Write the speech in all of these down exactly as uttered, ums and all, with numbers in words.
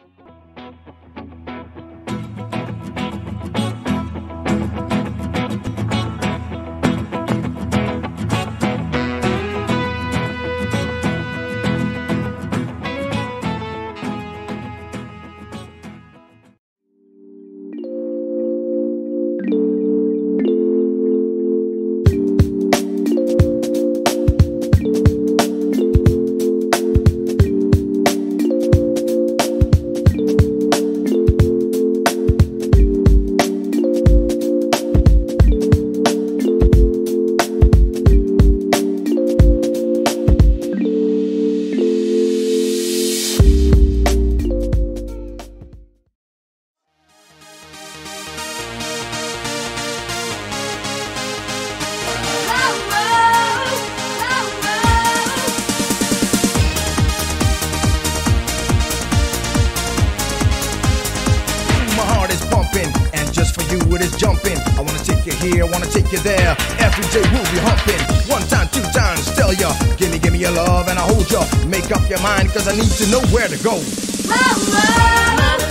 Here, wanna take you there. Every day we'll be humping. One time, two times, tell ya. Gimme, gimme your love and I'll hold ya. Make up your mind, cause I need to know where to go. Love, love.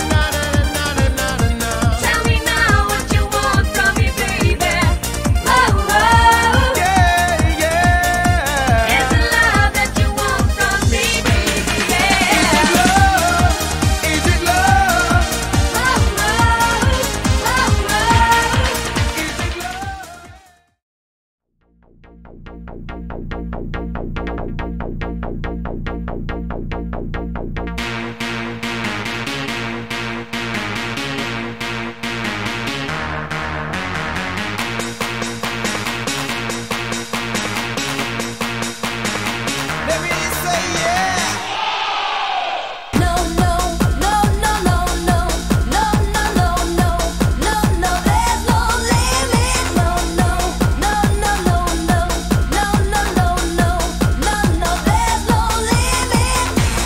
Tell me now what you want from me, baby. Love, love. Yeah, yeah. Is it love that you want from me, baby? Yeah. Is it love? Love, love. Love, love. Is it love? Let me say yeah. No, no, no, no, no, no, no, no, no, no, no, no, there's no limit. No, no, no, no, no, no, no, no, no, no, no, no, there's no limit.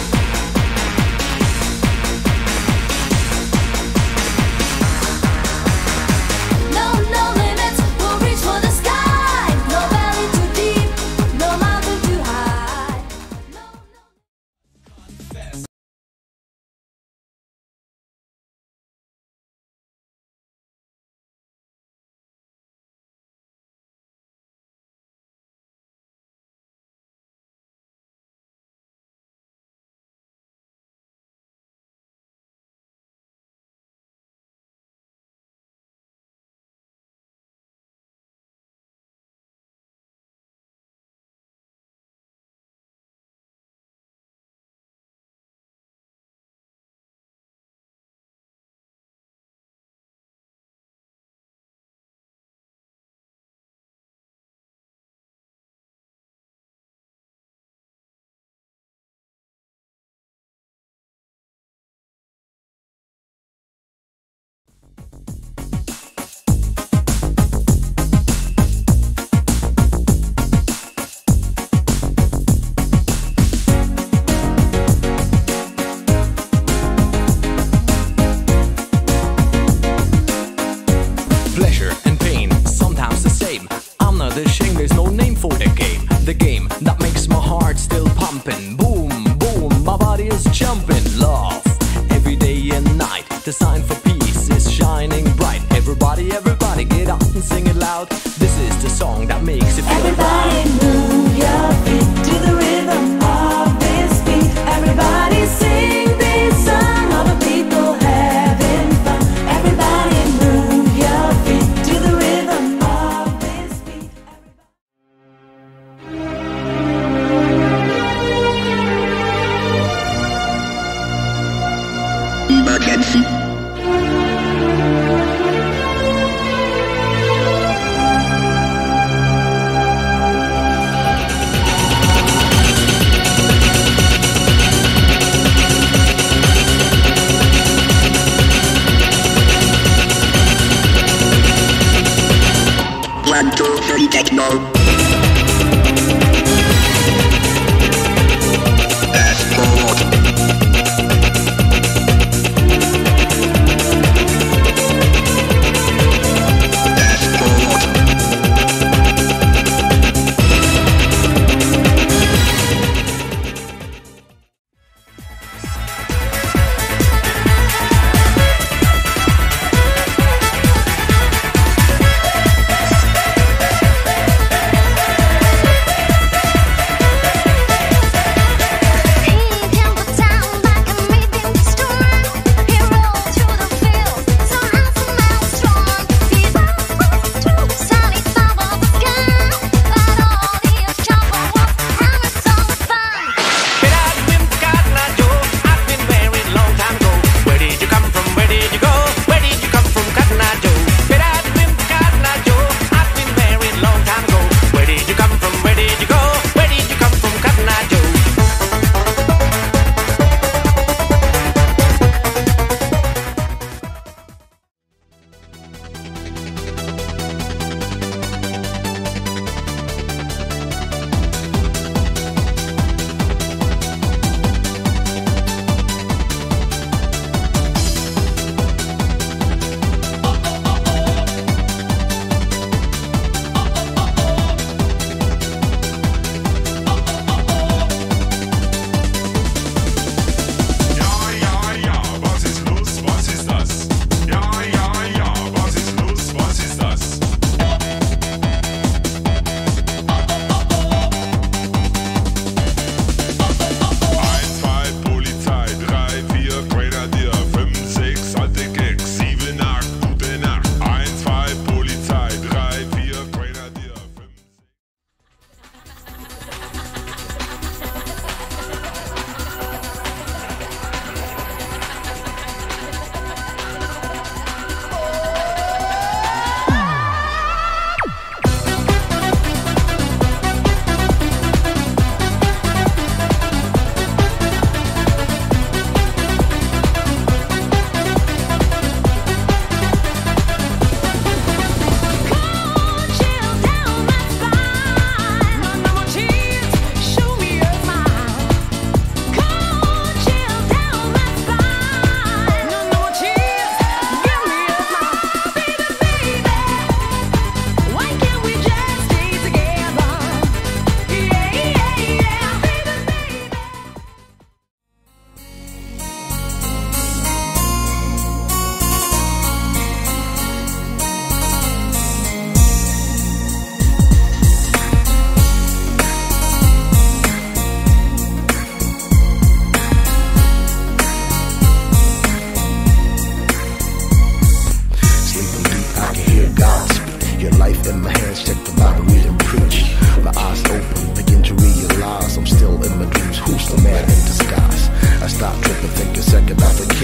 No, no limits, we'll reach for the sky. No valley too deep, no mountain too high. No, no. Pleasure and pain, sometimes the same. I'm not ashamed, there's no name for the game. The game that makes my heart still pumping. Boom, boom, my body is jumping. Love, every day and night. The sign for peace is shining bright. Everybody, everybody, get up and sing it loud. This is the song that makes it feel Everybody right. move your feet to the rhythm of this beat. Everybody sing this song, all the people having fun. Everybody move your feet to the rhythm of this beat. Emergency. One, two, three, techno. Dashboard.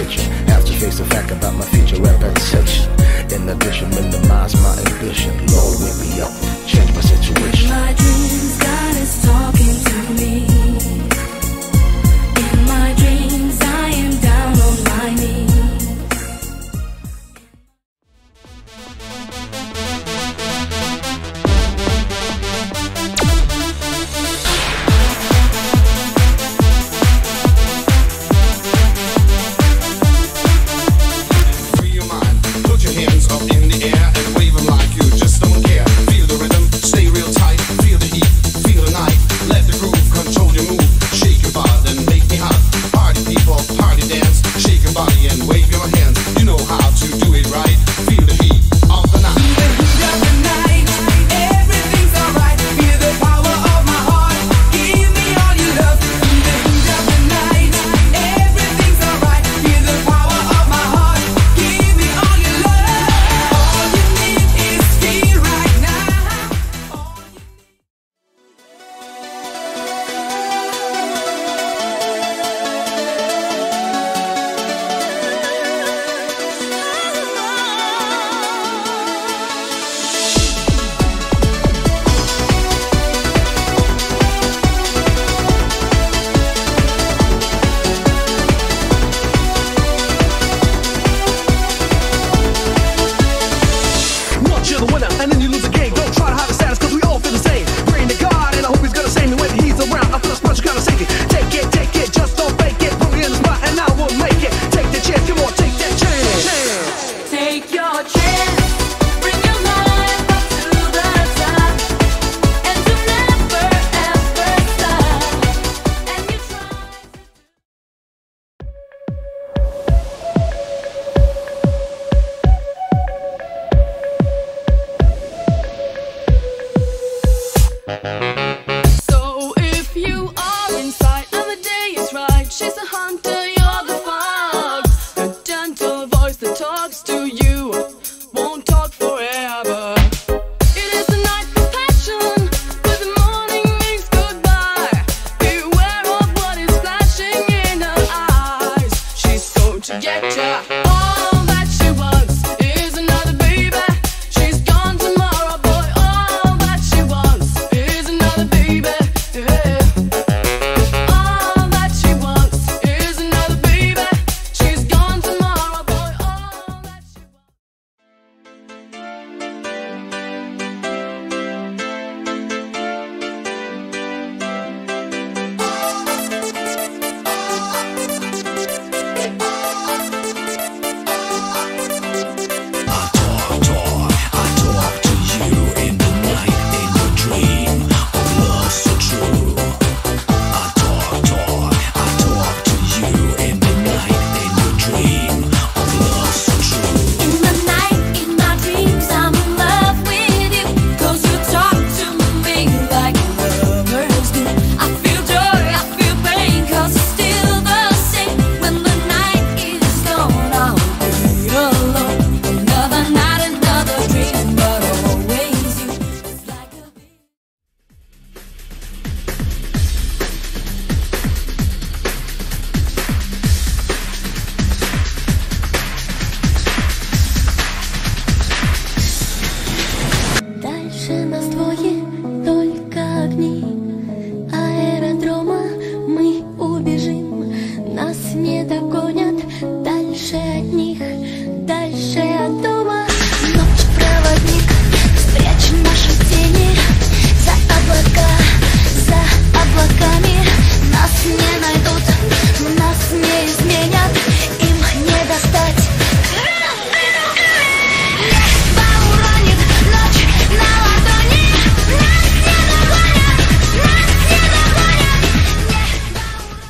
attention. Have to face the fact about my future reputation. In addition, minimize my ambition. Lord, wake me up, change my situation. My dreams, God is talking to me. In my dreams, I am down on my knees. Free your mind, put your hands up in the air and wave them like you just don't care. Feel the rhythm, stay real tight, feel the heat, feel the night. Let the groove control your move, shake your body and make me hot. Party people, party dance, shake your body and wave your hands. You know how to do it right, feel the heat of the night. Once you're the winner and then you lose the game, don't try to hide the status cause we all feel the same. Praying to God and I hope he's gonna save me when he's around. I feel a special kind of safety. Take it, take it, just don't fake it. Put me in the spot and I will make it. Take the chance, come on, take that chance. Take your chance, bring your life up to the top, and to never ever stop. And you try. So if you are inside and the day is right, she's a hunter, you're the fox. A gentle voice that talks to you won't talk forever. It is a night of passion, but the morning means goodbye. Beware of what is flashing in her eyes. She's going to get ya. All that she wants is another baby. She's gone tomorrow, boy. All that she wants is another baby. Yeah. All that she wants is another baby. She's gone tomorrow, boy. All that she wants. In the night, in my dreams, I'm in love with you. 'Cause you talk to me like lovers do. I feel joy, I feel pain, 'cause it's still the same. When the night is gone, I'll be alone. Another night, another dream, but always you. It's like a Дальше нас двое, только огни аэродрома. Мы убежим, нас не догонят. Дальше от них, дальше от дома. Ночь проводник, спрячем наши тени за облака, за облаками. Нас не найдут, нас не изменят, им не достать. Небо уронит ночь на ладони. Нас не догонят, нас не догонят. Небо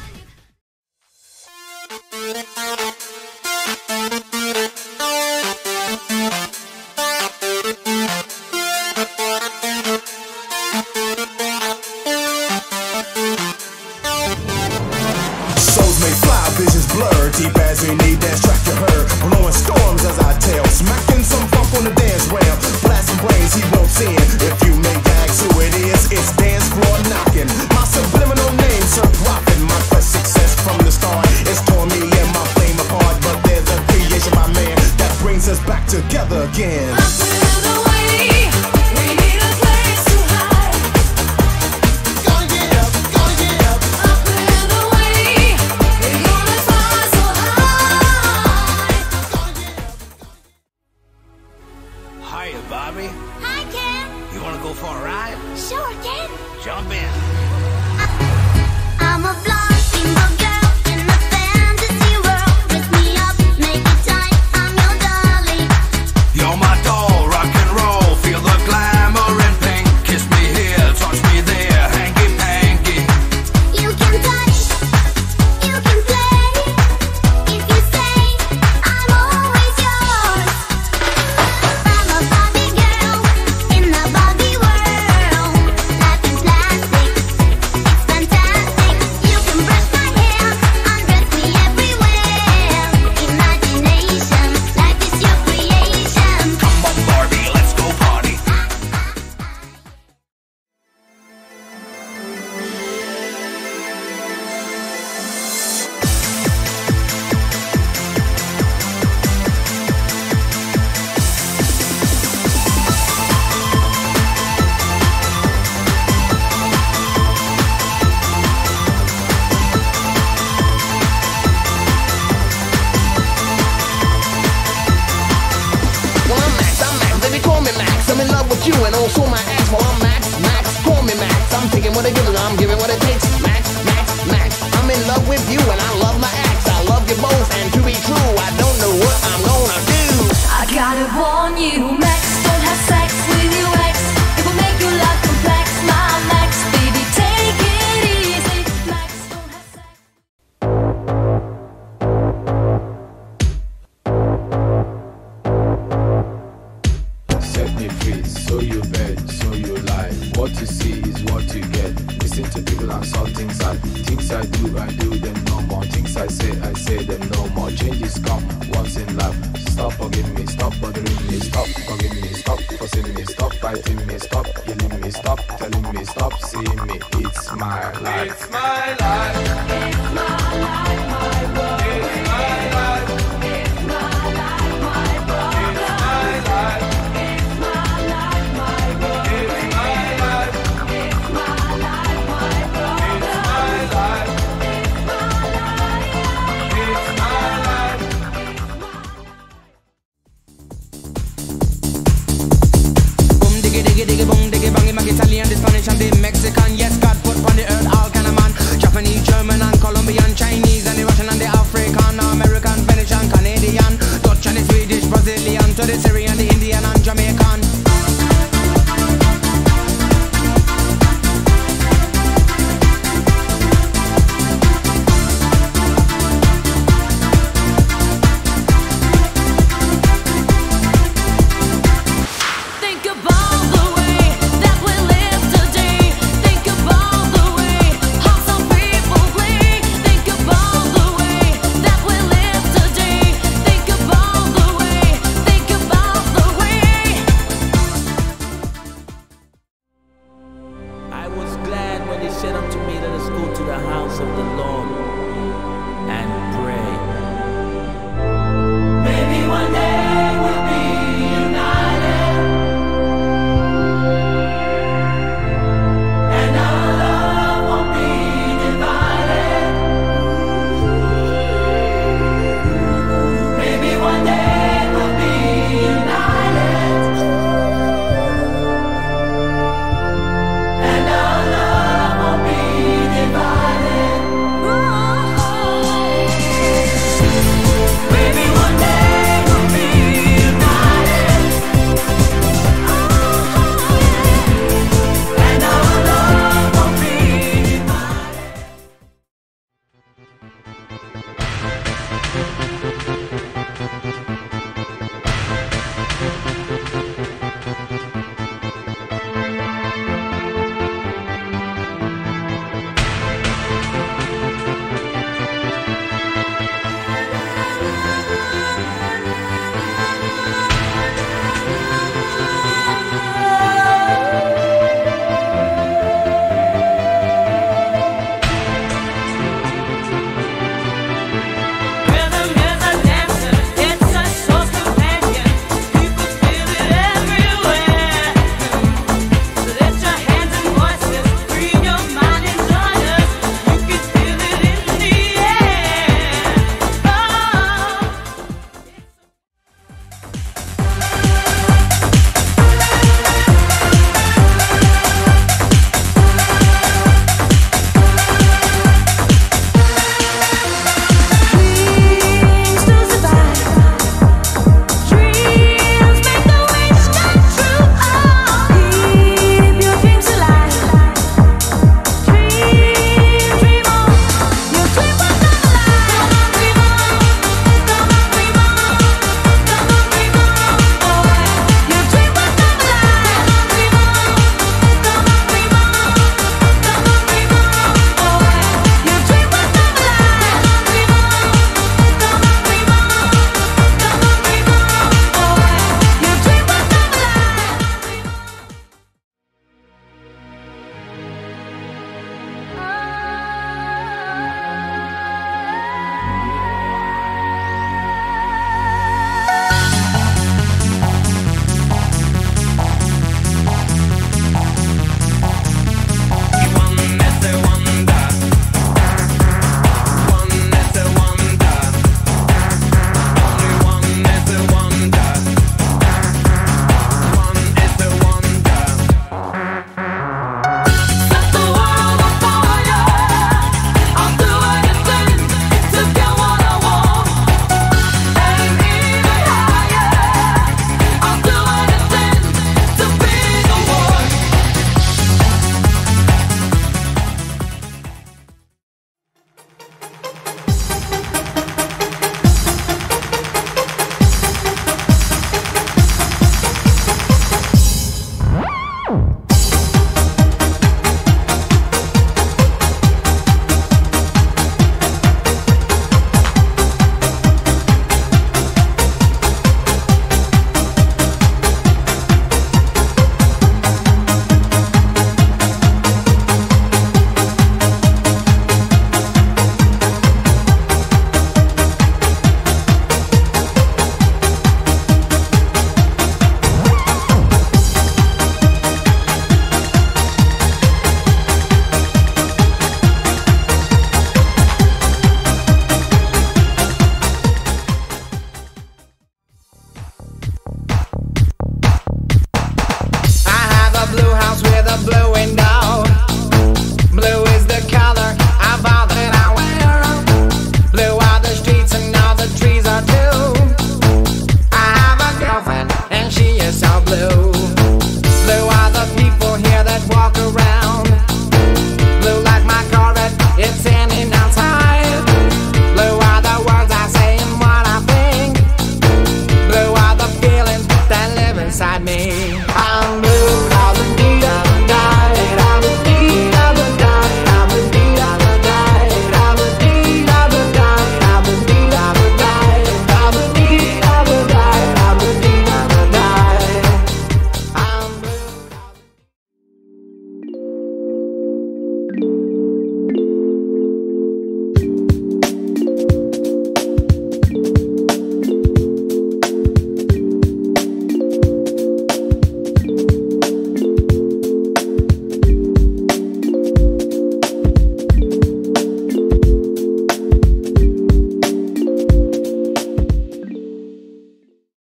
Souls may fly, visions blur. Deep as we need, dance track you heard. Blowing storms as I tell. Smacking some funk on the dance ramp. Blasting brains he won't sin. If you may ask who it is, it's dance floor knocking. My subliminal name, Sir Profit. My quest success from the start. It's torn me and my flame apart, but again. Up and away, we need a place to hide. Gotta get up, gotta get up. Up and away, we're gonna fly so high. Hiya, Bobby. Hi, Ken. You wanna go for a ride? Sure, Ken. Jump in. I'm a blonde single girl in a fantasy world. Dress me up, make it tight. I'm your darling. You're my doll, rock and roll. Feel the glamour and pink. Kiss me here, touch me there, hanky panky. You can touch, you can play. If you say I'm always yours. I'm a Barbie girl in the Barbie world. Life is plastic, it's fantastic. You can brush my hair, undress me everywhere. Imagination, life is your creation. Come on, Barbie, let's go party. Well, I'm Max, I'm Max, baby, call me Max. I'm in love with you and also my ex. Well, I'm Max, Max, call me Max. I'm taking what it gives, I'm giving what it takes. Max, Max, Max. I'm in love with you and I love my ex. I love you both, and to be true, I don't know what I'm gonna do. I gotta warn you, Max, don't have sex with your ex. It will make your life complex, my Max, baby, take it easy. Max, don't have sex. Set me free, so you bet, so you lie. What you see is what you get. Listen to people and saw things I things I do, I do them no more. Things I say, I say them no more. Changes come once in life. Stop forgiving me, stop bothering me, stop forgiving me, stop forcing me, stop fighting me, stop killing me, stop telling me, stop seeing me. It's my life. It's my life.